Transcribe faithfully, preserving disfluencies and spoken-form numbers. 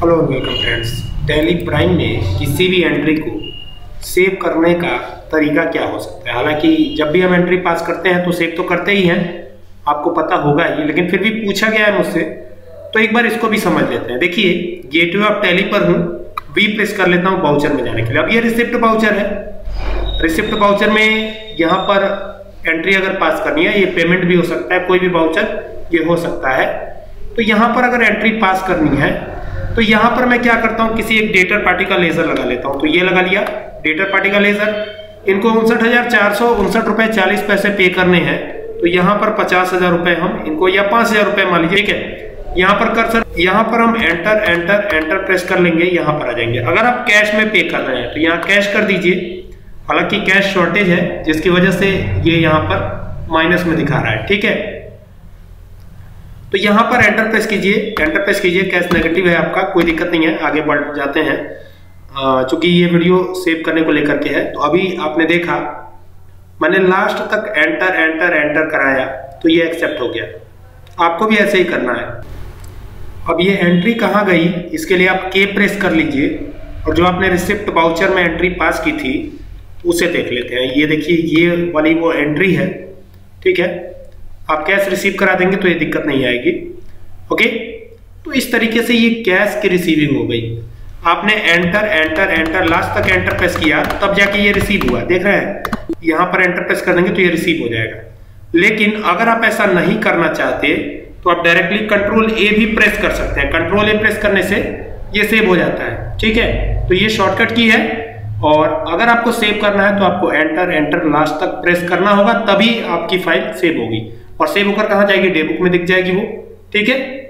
Hello welcome friends. Tally Prime में किसी भी एंट्री को सेव करने का तरीका क्या हो सकता है। हालांकि जब भी हम एंट्री पास करते हैं तो सेव तो करते ही हैं, आपको पता होगा ही, लेकिन फिर भी पूछा गया है मुझसे तो एक बार इसको भी समझ लेते हैं। देखिए, गेटवे ऑफ टैली पर हूँ, वी प्रेस कर लेता हूँ बाउचर में जाने के लिए। अब ये रिसिप्ट बाउचर है। रिसिप्ट बाउचर में यहाँ पर एंट्री अगर पास करनी है, ये पेमेंट भी हो सकता है, कोई भी बाउचर ये हो सकता है। तो यहाँ पर अगर एंट्री पास करनी है तो यहाँ पर मैं क्या करता हूँ, किसी एक डेटर पार्टी का लेजर लगा लेता हूँ। तो ये लगा लिया डेटर पार्टी का लेजर। इनको उनसठ हजार चार सौ उनसठ रुपए चालीस पैसे पे करने हैं, तो यहाँ पर पचास हजार रुपए हम इनको, या पांच हजार रुपए मान लीजिए, ठीक है। यहाँ पर कर्सर, यहाँ पर हम एंटर एंटर एंटर प्रेस कर लेंगे, यहाँ पर आ जाएंगे। अगर आप कैश में पे कर रहे हैं तो यहाँ कैश कर दीजिए। हालांकि कैश शॉर्टेज है जिसकी वजह से ये यहाँ पर माइनस में दिखा रहा है, ठीक है। तो यहाँ पर एंटर प्रेस कीजिए, एंटर प्रेस कीजिए। कैश नेगेटिव है आपका, कोई दिक्कत नहीं है, आगे बढ़ जाते हैं। चूंकि ये वीडियो सेव करने को लेकर के है, तो अभी आपने देखा मैंने लास्ट तक एंटर एंटर एंटर कराया तो ये एक्सेप्ट हो गया। आपको भी ऐसे ही करना है। अब ये एंट्री कहाँ गई, इसके लिए आप के प्रेस कर लीजिए और जो आपने रिसिप्ट बाउचर में एंट्री पास की थी उसे देख लेते हैं। ये देखिए, ये वाली वो एंट्री है, ठीक है। आप कैश रिसीव करा देंगे तो ये दिक्कत नहीं आएगी, ओके। तो इस तरीके से ये कैश की रिसीविंग हो गई। आपने एंटर एंटर एंटर लास्ट तक एंटर प्रेस किया, तब जाके ये रिसीव हुआ। देख रहे हैं, यहाँ पर एंटर प्रेस कर देंगे तो ये रिसीव हो जाएगा। लेकिन अगर आप ऐसा नहीं करना चाहते तो आप डायरेक्टली कंट्रोल ए भी प्रेस कर सकते हैं। कंट्रोल ए प्रेस करने से ये सेव हो जाता है, ठीक है। तो ये शॉर्टकट की है। और अगर आपको सेव करना है तो आपको एंटर एंटर लास्ट तक प्रेस करना होगा, तभी आपकी फाइल सेव होगी। और सेव होकर कहाँ जाएगी, डेबुक में दिख जाएगी वो, ठीक है।